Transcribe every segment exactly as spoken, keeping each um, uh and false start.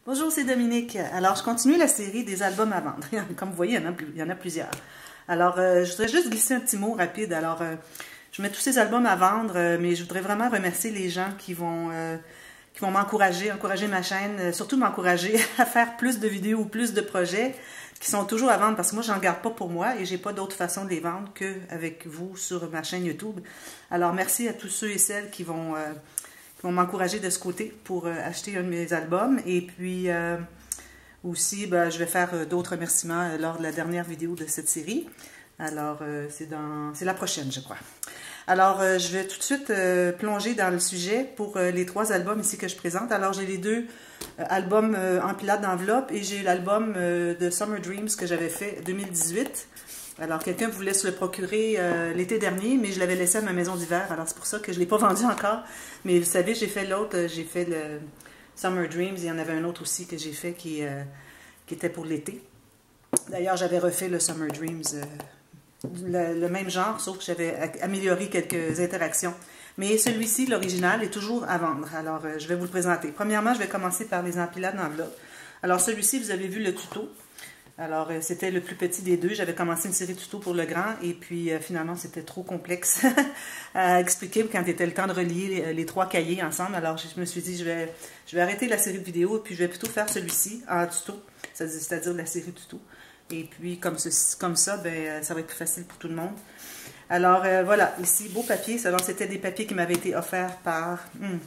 Bonjour, c'est Dominique. Alors, je continue la série des albums à vendre. Comme vous voyez, il y en a, il y en a plusieurs. Alors, euh, je voudrais juste glisser un petit mot rapide. Alors, euh, je mets tous ces albums à vendre, euh, mais je voudrais vraiment remercier les gens qui vont, euh, qui vont m'encourager, encourager ma chaîne, euh, surtout m'encourager à faire plus de vidéos ou plus de projets qui sont toujours à vendre, parce que moi, j'en garde pas pour moi et j'ai pas d'autre façon de les vendre qu'avec vous sur ma chaîne YouTube. Alors, merci à tous ceux et celles qui vont... Euh, qui vont m'encourager de ce côté pour euh, acheter un de mes albums. Et puis euh, aussi, ben, je vais faire euh, d'autres remerciements euh, lors de la dernière vidéo de cette série. Alors, euh, c'est dans, c'est la prochaine, je crois. Alors, euh, je vais tout de suite euh, plonger dans le sujet pour euh, les trois albums ici que je présente. Alors, j'ai les deux euh, albums euh, empilades d'enveloppe et j'ai l'album euh, de Summer Dreams que j'avais fait deux mille dix-huit. Alors, quelqu'un voulait se le procurer euh, l'été dernier, mais je l'avais laissé à ma maison d'hiver. Alors, c'est pour ça que je ne l'ai pas vendu encore. Mais vous savez, j'ai fait l'autre, j'ai fait le Summer Dreams. Il y en avait un autre aussi que j'ai fait qui, euh, qui était pour l'été. D'ailleurs, j'avais refait le Summer Dreams, euh, le, le même genre, sauf que j'avais amélioré quelques interactions. Mais celui-ci, l'original, est toujours à vendre. Alors, euh, je vais vous le présenter. Premièrement, je vais commencer par les empilades d'enveloppe. Alors, celui-ci, vous avez vu le tuto. Alors, euh, c'était le plus petit des deux. J'avais commencé une série de tutos pour le grand et puis euh, finalement, c'était trop complexe à expliquer quand il était le temps de relier les, les trois cahiers ensemble. Alors, je me suis dit, je vais, je vais arrêter la série de vidéos et puis je vais plutôt faire celui-ci en tuto, c'est-à-dire la série de tutos. Et puis, comme, ce, comme ça, ben, ça va être plus facile pour tout le monde. Alors, euh, voilà, ici, beau papier. Alors, c'était des papiers qui m'avaient été offerts par... Hmm,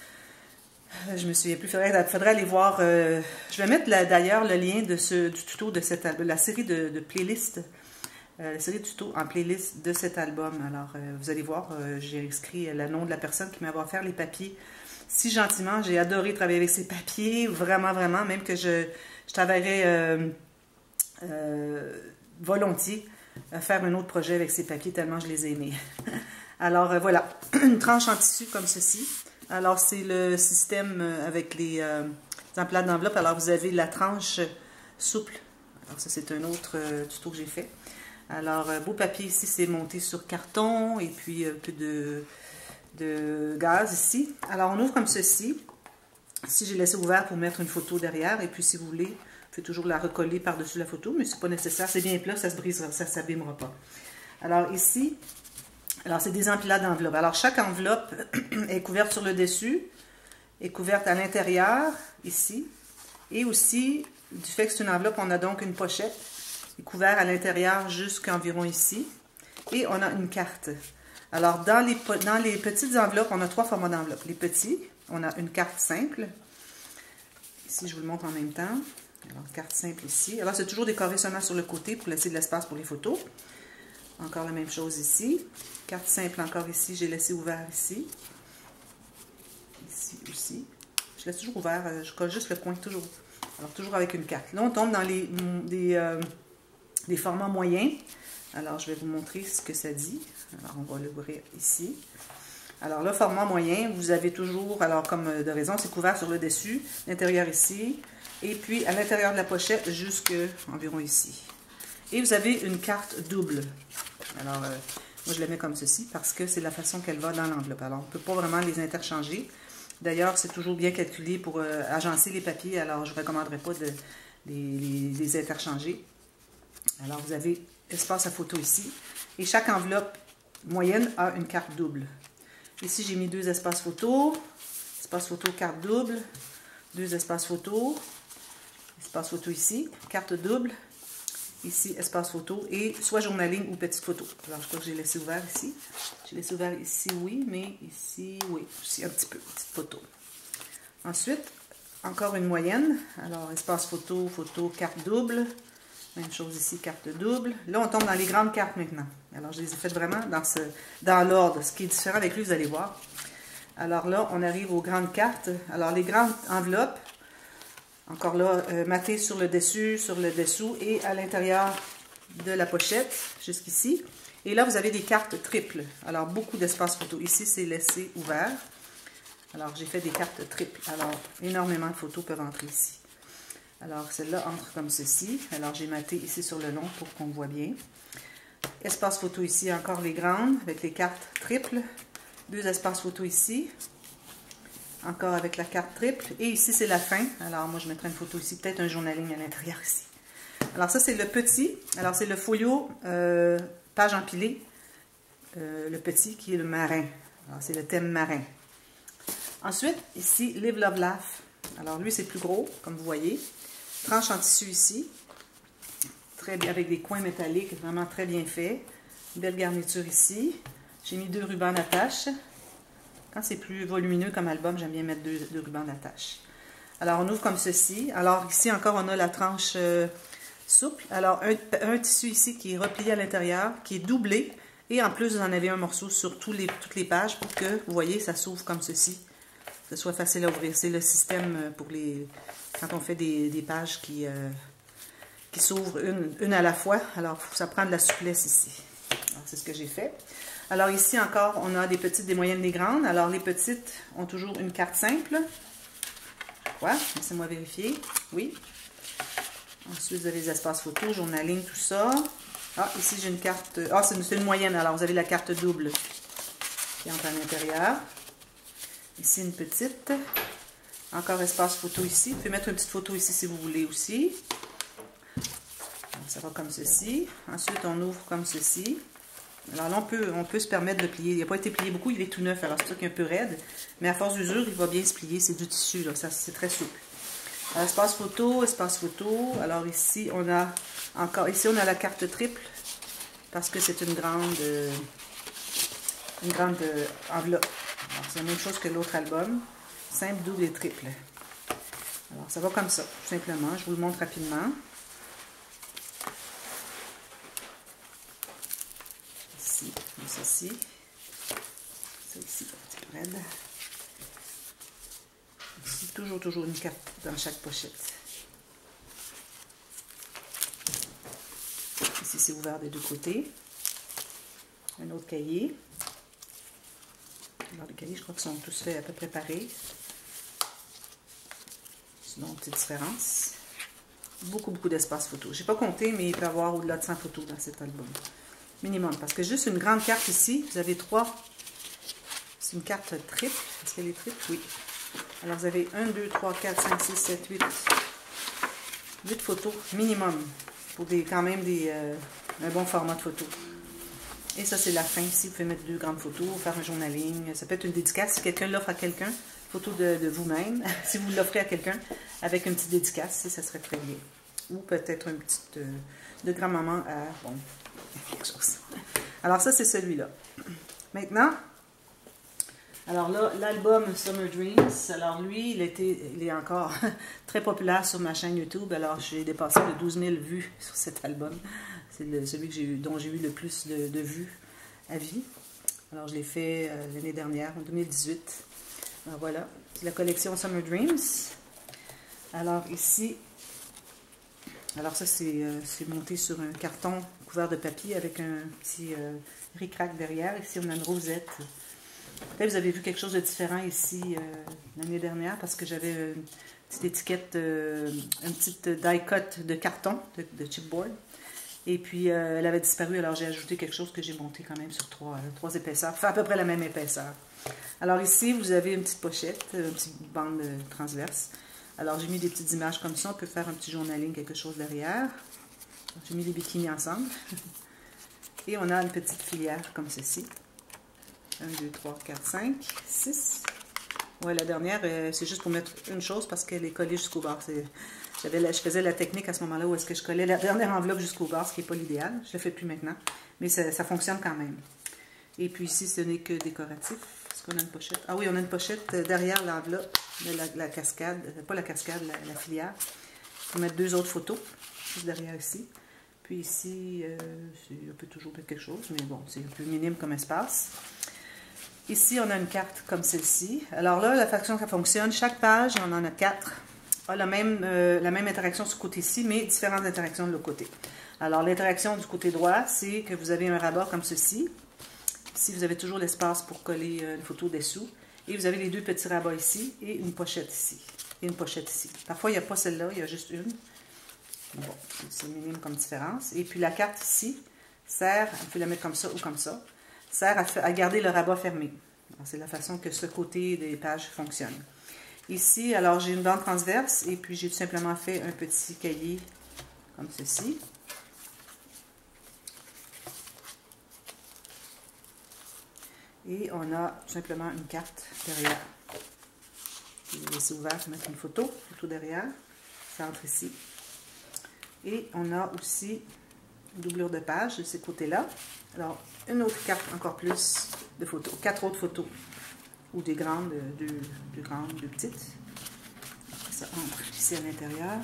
je me souviens plus, il faudrait, faudrait aller voir. Euh, je vais mettre d'ailleurs le lien de ce, du tuto de cette, la série de, de playlists, euh, la série de tutos en playlist de cet album. Alors, euh, vous allez voir, euh, j'ai inscrit le nom de la personne qui m'a offert les papiers. Si gentiment, j'ai adoré travailler avec ces papiers, vraiment, vraiment, même que je, je travaillerais euh, euh, volontiers à faire un autre projet avec ces papiers, tellement je les ai aimés. Alors, euh, voilà, une tranche en tissu comme ceci. Alors, c'est le système avec les, euh, les empilades d'enveloppe. Alors, vous avez la tranche souple. Alors, ça, c'est un autre euh, tuto que j'ai fait. Alors, euh, beau papier ici, c'est monté sur carton et puis un peu de, de gaz ici. Alors, on ouvre comme ceci. Ici, j'ai laissé ouvert pour mettre une photo derrière. Et puis, si vous voulez, vous pouvez toujours la recoller par-dessus la photo, mais c'est pas nécessaire. C'est bien plat, ça se brisera, ça ne s'abîmera pas. Alors, ici... Alors, c'est des empilades d'enveloppes. Alors, chaque enveloppe est couverte sur le dessus, est couverte à l'intérieur, ici. Et aussi, du fait que c'est une enveloppe, on a donc une pochette, est couverte à l'intérieur jusqu'environ ici. Et on a une carte. Alors, dans les, dans les petites enveloppes, on a trois formats d'enveloppes. Les petits, on a une carte simple. Ici, je vous le montre en même temps. Alors, carte simple ici. Alors, c'est toujours décoré seulement sur le côté pour laisser de l'espace pour les photos. Encore la même chose ici. Carte simple encore ici, j'ai laissé ouvert ici. Ici aussi. Je laisse toujours ouvert, je colle juste le coin, toujours. Alors, toujours avec une carte. Là, on tombe dans les, des, euh, des formats moyens. Alors, je vais vous montrer ce que ça dit. Alors, on va l'ouvrir ici. Alors, le format moyen, vous avez toujours, alors comme de raison, c'est couvert sur le dessus, l'intérieur ici, et puis à l'intérieur de la pochette, jusque environ ici. Et vous avez une carte double. Alors, euh, moi, je la mets comme ceci parce que c'est la façon qu'elle va dans l'enveloppe. Alors, on ne peut pas vraiment les interchanger. D'ailleurs, c'est toujours bien calculé pour euh, agencer les papiers. Alors, je ne recommanderais pas de les, les, les interchanger. Alors, vous avez espace à photo ici. Et chaque enveloppe moyenne a une carte double. Ici, j'ai mis deux espaces photo. Espace photo, carte double. Deux espaces photo. Espace photo ici. Carte double. Ici, espace photo, et soit journaling ou petite photo. Alors, je crois que j'ai laissé ouvert ici. J'ai laissé ouvert ici, oui, mais ici, oui, aussi un petit peu, petite photo. Ensuite, encore une moyenne. Alors, espace photo, photo, carte double. Même chose ici, carte double. Là, on tombe dans les grandes cartes maintenant. Alors, je les ai faites vraiment dans, ce, dans l'ordre. Ce qui est différent avec lui, vous allez voir. Alors là, on arrive aux grandes cartes. Alors, les grandes enveloppes, encore là, euh, maté sur le dessus, sur le dessous et à l'intérieur de la pochette, jusqu'ici. Et là, vous avez des cartes triples. Alors, beaucoup d'espace photo. Ici, c'est laissé ouvert. Alors, j'ai fait des cartes triples. Alors, énormément de photos peuvent entrer ici. Alors, celle-là entre comme ceci. Alors, j'ai maté ici sur le long pour qu'on voit bien. Espace photo ici, encore les grandes, avec les cartes triples. Deux espaces photo ici. encore avec la carte triple. Et ici, c'est la fin. Alors, moi, je mettrai une photo ici, peut-être un journaling à l'intérieur ici. Alors, ça, c'est le petit. Alors, c'est le folio euh, page empilée. Euh, le petit qui est le marin. Alors, c'est le thème marin. Ensuite, ici, Live, Love, Laugh. Alors, lui, c'est plus gros, comme vous voyez. Tranche en tissu ici. Très bien, avec des coins métalliques, vraiment très bien fait. Belle garniture ici. J'ai mis deux rubans d'attache. Quand c'est plus volumineux comme album, j'aime bien mettre deux, deux rubans d'attache. Alors, on ouvre comme ceci. Alors, ici encore, on a la tranche euh, souple. Alors, un, un tissu ici qui est replié à l'intérieur, qui est doublé. Et en plus, vous en avez un morceau sur tous les, toutes les pages pour que, vous voyez, ça s'ouvre comme ceci. Que ce soit facile à ouvrir. C'est le système pour les... quand on fait des, des pages qui, euh, qui s'ouvrent une, une à la fois. Alors, ça prend de la souplesse ici. C'est ce que j'ai fait. Alors ici encore, on a des petites, des moyennes, des grandes. Alors les petites ont toujours une carte simple. Voilà, laissez-moi vérifier. Oui. Ensuite, vous avez les espaces photos, journaling, tout ça. Ah, ici j'ai une carte... Ah, c'est une, une moyenne, alors vous avez la carte double qui entre à l'intérieur. Ici une petite. Encore espace photo ici. Vous pouvez mettre une petite photo ici si vous voulez aussi. Alors, ça va comme ceci. Ensuite, on ouvre comme ceci. Alors là, on peut, on peut se permettre de le plier. Il n'a pas été plié beaucoup, il est tout neuf, alors c'est ça qui est un peu raide. Mais à force d'usure, il va bien se plier. C'est du tissu, là, ça c'est très souple. Alors, espace photo, espace photo. Alors ici, on a encore, ici on a la carte triple, parce que c'est une grande, euh, une grande euh, enveloppe. C'est la même chose que l'autre album. Simple, double et triple. Alors ça va comme ça, tout simplement. Je vous le montre rapidement. Ici, comme ceci. Ça ici, un petit peu raide. Ici, toujours, toujours une carte dans chaque pochette. Ici, c'est ouvert des deux côtés. Un autre cahier. Alors, les cahiers, je crois qu'ils sont tous faits à peu près pareils. Sinon, petite différence. Beaucoup, beaucoup d'espace photo. Je n'ai pas compté, mais il peut y avoir au-delà de cent photos dans cet album. Minimum. Parce que juste une grande carte ici, vous avez trois. C'est une carte triple. Est-ce qu'elle est triple? Oui. Alors, vous avez un, deux, trois, quatre, cinq, six, sept, huit. huit photos minimum. Pour des, quand même des, euh, un bon format de photo. Et ça, c'est la fin ici. Vous pouvez mettre deux grandes photos, faire un journaling. Ça peut être une dédicace si quelqu'un l'offre à quelqu'un. Photo de, de vous-même. Si vous l'offrez à quelqu'un avec une petite dédicace, ça serait très bien. Ou peut-être une petite euh, de grand-maman à... Bon, quelque chose. Alors ça, c'est celui-là. Maintenant, alors là, l'album Summer Dreams. Alors lui, il, était, il est encore très populaire sur ma chaîne YouTube. Alors j'ai dépassé de douze mille vues sur cet album. C'est celui que j'ai eu, dont j'ai eu le plus de, de vues à vie. Alors, je l'ai fait euh, l'année dernière, en deux mille dix-huit. Alors, voilà, c'est la collection Summer Dreams. Alors, ici, alors ça, c'est euh, monté sur un carton couvert de papier avec un petit euh, ric-rac derrière. Ici, on a une rosette. Peut-être vous avez vu quelque chose de différent ici euh, l'année dernière parce que j'avais une petite étiquette, euh, une petite die-cut de carton, de, de chipboard. Et puis, euh, elle avait disparu, alors j'ai ajouté quelque chose que j'ai monté quand même sur trois, euh, trois épaisseurs. Enfin, à peu près la même épaisseur. Alors ici, vous avez une petite pochette, une petite bande euh, transverse. Alors, j'ai mis des petites images comme ça. On peut faire un petit journaling, quelque chose derrière. J'ai mis les bikinis ensemble. Et on a une petite filière comme ceci. un, deux, trois, quatre, cinq, six. Ouais, la dernière, euh, c'est juste pour mettre une chose parce qu'elle est collée jusqu'au bord. Je faisais la technique à ce moment-là où est-ce que je collais la dernière enveloppe jusqu'au bord, ce qui n'est pas l'idéal. Je ne le fais plus maintenant, mais ça, ça fonctionne quand même. Et puis ici, ce n'est que décoratif. Est-ce qu'on a une pochette? Ah oui, on a une pochette derrière l'enveloppe de la, la cascade, pas la cascade, la, la filière. On va mettre deux autres photos, juste derrière ici. Puis ici, euh, on peut toujours mettre quelque chose, mais bon, c'est un peu minime comme espace. Ici, on a une carte comme celle-ci. Alors là, la façon que ça fonctionne, chaque page, on en a quatre, a la même, euh, la même interaction sur ce côté-ci, mais différentes interactions de l'autre côté. Alors, l'interaction du côté droit, c'est que vous avez un rabat comme ceci. Ici, vous avez toujours l'espace pour coller euh, une photo dessous. Et vous avez les deux petits rabats ici et une pochette ici. Et une pochette ici. Parfois, il n'y a pas celle-là, il y a juste une. Bon, c'est minime comme différence. Et puis, la carte ici sert, on peut la mettre comme ça ou comme ça, sert à, à garder le rabat fermé. C'est la façon que ce côté des pages fonctionne. Ici, alors j'ai une bande transverse et puis j'ai tout simplement fait un petit cahier comme ceci. Et on a tout simplement une carte derrière. Je vais laisser ouvert pour mettre une photo, photo derrière. Ça entre ici. Et on a aussi une doublure de page de ces côtés-là. Alors, une autre carte encore plus de photos. Quatre autres photos. Ou des grandes, deux, deux grandes, deux petites. Après, ça entre ici à l'intérieur.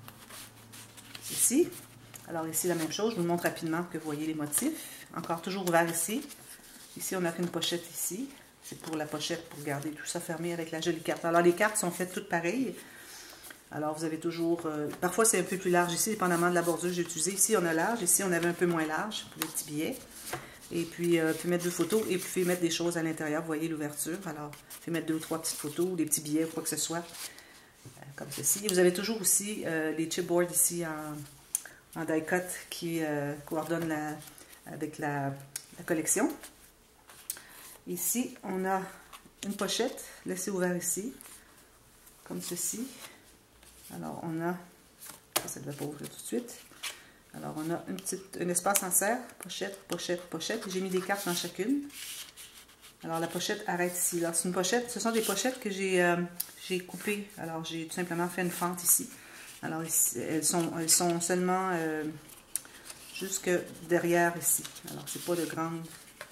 Ici. Alors ici, la même chose. Je vous montre rapidement que vous voyez les motifs. Encore toujours ouvert ici. Ici, on n'a qu'une pochette ici. C'est pour la pochette, pour garder tout ça fermé avec la jolie carte. Alors, les cartes sont faites toutes pareilles. Alors, vous avez toujours... Euh, parfois, c'est un peu plus large ici, dépendamment de la bordure que j'ai utilisée. Ici, on a large. Ici, on avait un peu moins large pour les petits billets. Et puis, euh, vous pouvez mettre deux photos et puis, vous pouvez mettre des choses à l'intérieur. Vous voyez l'ouverture. Alors, vous pouvez mettre deux ou trois petites photos ou des petits billets ou quoi que ce soit. Euh, comme ceci. Et vous avez toujours aussi euh, les chipboards ici en, en die cut qui euh, coordonnent la, avec la, la collection. Ici, on a une pochette laissée ouverte ici, comme ceci. Alors, on a, ça, ça ne devait pas ouvrir tout de suite. Alors, on a une petite, un espace en serre, pochette, pochette, pochette. J'ai mis des cartes dans chacune. Alors, la pochette arrête ici. Là, c'est une pochette, ce sont des pochettes que j'ai euh, j'ai coupées. Alors, j'ai tout simplement fait une fente ici. Alors, ici, elles, sont, elles sont seulement euh, jusque derrière ici. Alors, c'est pas de grandes...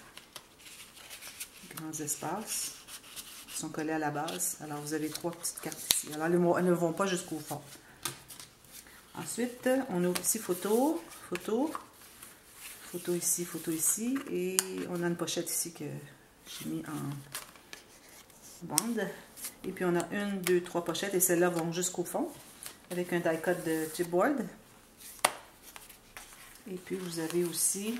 grands espaces qui sont collés à la base. Alors, vous avez trois petites cartes ici. Alors, elles ne vont pas jusqu'au fond. Ensuite, on a ici photo, photo, photo ici, photo ici. Et on a une pochette ici que j'ai mis en bande. Et puis, on a une, deux, trois pochettes. Et celles-là vont jusqu'au fond avec un die cut de chipboard. Et puis, vous avez aussi...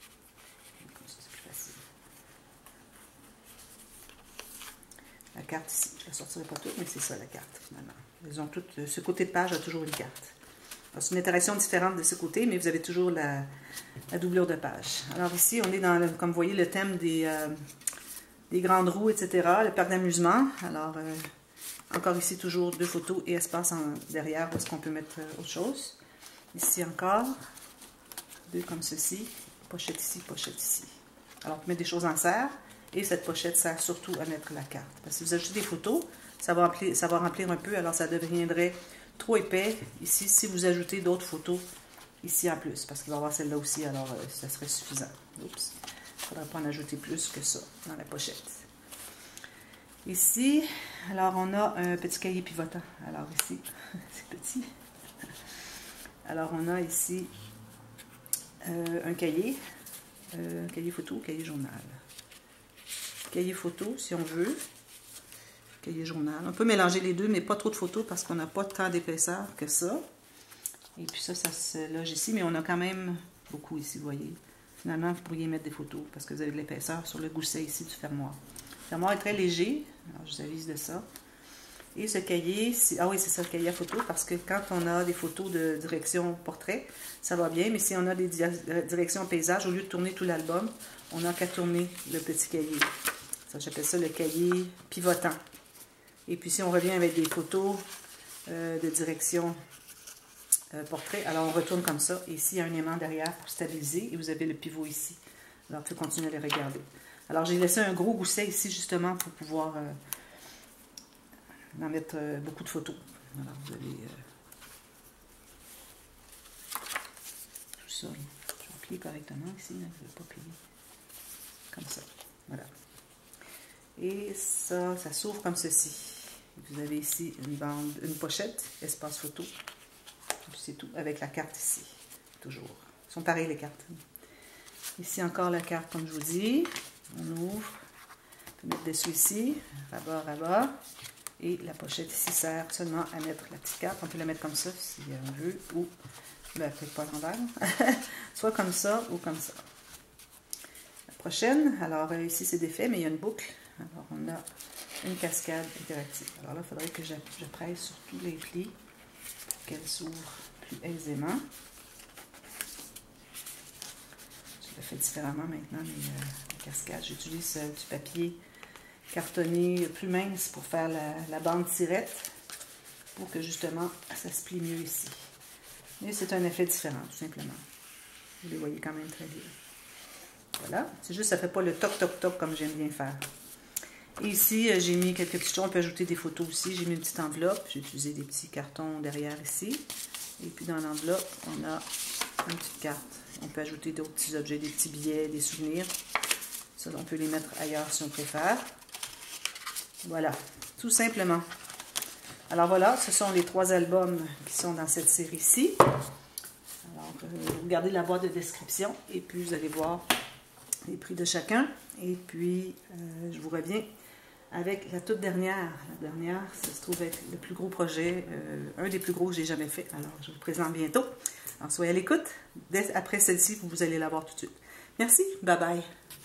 la carte ici. Je ne la sortirai pas toute, mais c'est ça la carte finalement. Ils ont toutes, ce côté de page a toujours une carte. C'est une interaction différente de ce côté, mais vous avez toujours la, la doublure de page. Alors ici, on est dans, le, comme vous voyez, le thème des, euh, des grandes roues, et cetera. Le parc d'amusement. Alors, euh, encore ici, toujours deux photos et espace en, derrière où est-ce qu'on peut mettre euh, autre chose. Ici encore, deux comme ceci. Pochette ici, pochette ici. Alors, on peut mettre des choses en serre. Et cette pochette sert surtout à mettre la carte. Parce que si vous ajoutez des photos, ça va remplir, ça va remplir un peu, alors ça deviendrait trop épais ici si vous ajoutez d'autres photos ici en plus. Parce qu'il va y avoir celle-là aussi, alors euh, ça serait suffisant. Oups. Il ne faudrait pas en ajouter plus que ça dans la pochette. Ici, alors on a un petit cahier pivotant. Alors ici, c'est petit. Alors on a ici euh, un cahier, euh, un cahier photo, cahier journal. Cahier photo, si on veut. Cahier journal. On peut mélanger les deux, mais pas trop de photos parce qu'on n'a pas tant d'épaisseur que ça. Et puis ça, ça se loge ici, mais on a quand même beaucoup ici, vous voyez. Finalement, vous pourriez mettre des photos parce que vous avez de l'épaisseur sur le gousset ici du fermoir. Le fermoir est très léger, alors je vous avise de ça. Et ce cahier, ah oui, c'est ça, le cahier à photos, parce que quand on a des photos de direction portrait, ça va bien, mais si on a des directions paysage, au lieu de tourner tout l'album, on n'a qu'à tourner le petit cahier. J'appelle ça le cahier pivotant. Et puis si on revient avec des photos euh, de direction euh, portrait, alors on retourne comme ça. Et ici, il y a un aimant derrière pour stabiliser. Et vous avez le pivot ici. Alors, vous pouvez continuer à les regarder. Alors, j'ai laissé un gros gousset ici, justement, pour pouvoir euh, en mettre euh, beaucoup de photos. Alors, vous avez euh, tout ça. Je vais plier correctement ici. Hein, je ne vais pas plier comme ça. Voilà. Et ça, ça s'ouvre comme ceci. Vous avez ici une bande, une pochette, espace photo. C'est tout, avec la carte ici. Toujours. Ils sont pareils les cartes. Ici encore la carte, comme je vous dis. On ouvre. On peut mettre dessus ici. Rabat, rabat. Et la pochette ici sert seulement à mettre la petite carte. On peut la mettre comme ça si on veut. Ou, ben, peut-être pas à l'envers. Soit comme ça ou comme ça. La prochaine, alors ici c'est défait, mais il y a une boucle. Alors, on a une cascade interactive. Alors là, il faudrait que je, je presse sur tous les plis pour qu'elle s'ouvre plus aisément. Je le fais différemment maintenant, mais euh, la cascade, j'utilise euh, du papier cartonné plus mince pour faire la, la bande tirette, pour que justement ça se plie mieux ici. Mais c'est un effet différent, tout simplement. Vous les voyez quand même très bien. Voilà, c'est juste ça ne fait pas le toc-toc-toc comme j'aime bien faire. Et ici, j'ai mis quelques petits choses, on peut ajouter des photos aussi. J'ai mis une petite enveloppe, j'ai utilisé des petits cartons derrière ici. Et puis dans l'enveloppe, on a une petite carte. On peut ajouter d'autres petits objets, des petits billets, des souvenirs. Ça, on peut les mettre ailleurs si on préfère. Voilà, tout simplement. Alors voilà, ce sont les trois albums qui sont dans cette série-ci. Alors, euh, vous regardez la boîte de description et puis vous allez voir les prix de chacun. Et puis, euh, je vous reviens avec la toute dernière. La dernière, ça se trouve être le plus gros projet, euh, un des plus gros que j'ai jamais fait. Alors, je vous présente bientôt. Alors, soyez à l'écoute. Dès après celle-ci, vous allez la voir tout de suite. Merci, bye bye.